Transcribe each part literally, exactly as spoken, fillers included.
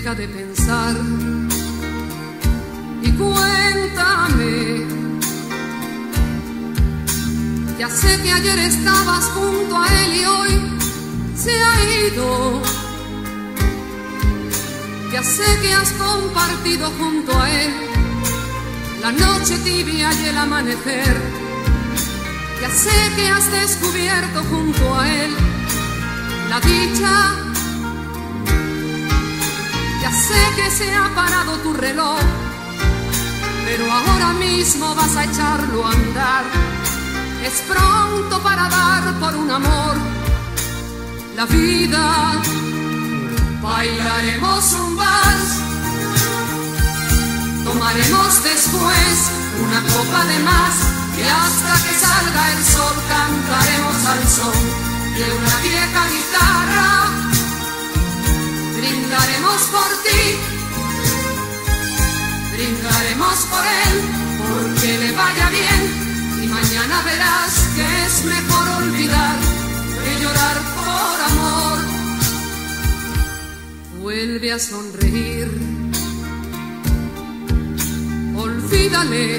deja de pensar y cuéntame. Ya sé que ayer estabas junto a él y hoy se ha ido. Ya sé que has compartido junto a él la noche tibia y el amanecer. Ya sé que has descubierto junto a él la dicha. Ya sé que se ha parado tu reloj, pero ahora mismo vas a echarlo a andar. Es pronto para dar por un amor la vida. Bailaremos un vals, tomaremos después una copa de más y hasta que salga el sol cantaremos al son de una vieja guitarra. Brindaremos por ti, brindaremos por él, porque le vaya bien. Y mañana verás que es mejor olvidar que llorar por amor. Vuelve a sonreír, olvídale.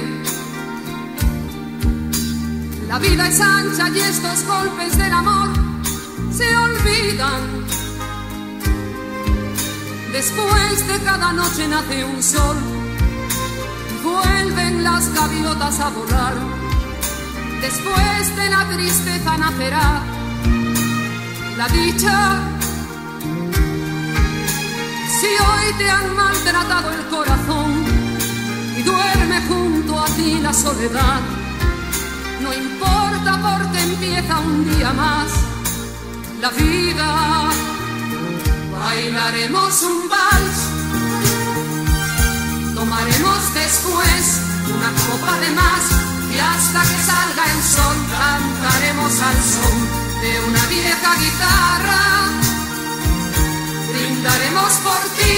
La vida es ancha y estos golpes del amor se olvidan. Después de cada noche nace un sol, vuelven las gaviotas a volar. Después de la tristeza nacerá la dicha. Si hoy te han maltratado el corazón y duerme junto a ti la soledad, no importa porque empieza un día más la vida. Bailaremos un vals, tomaremos después una copa de más y hasta que salga el sol cantaremos al son de una vieja guitarra. Brindaremos por ti,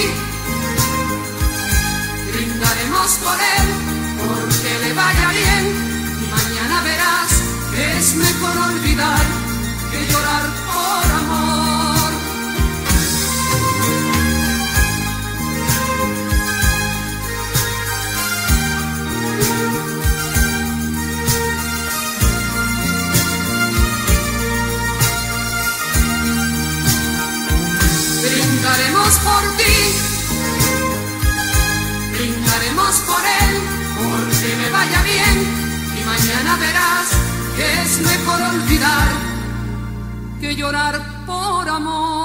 brindaremos por él, porque le vaya bien. Y mañana verás que es mejor olvidar que llorar por amor. Brindaremos por ti, brindaremos por él, porque me vaya bien. Y mañana verás que es mejor olvidar que llorar por amor.